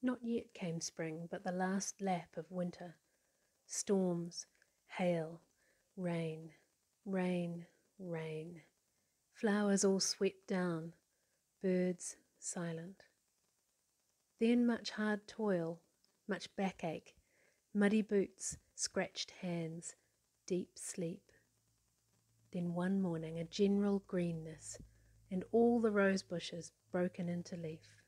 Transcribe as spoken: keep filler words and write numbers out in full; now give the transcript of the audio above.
Not yet came spring, but the last lap of winter. Storms, hail, rain, rain, rain. Flowers all swept down, birds silent. Then much hard toil, much backache, muddy boots, scratched hands, deep sleep. Then one morning a general greenness, and all the rose bushes broken into leaf.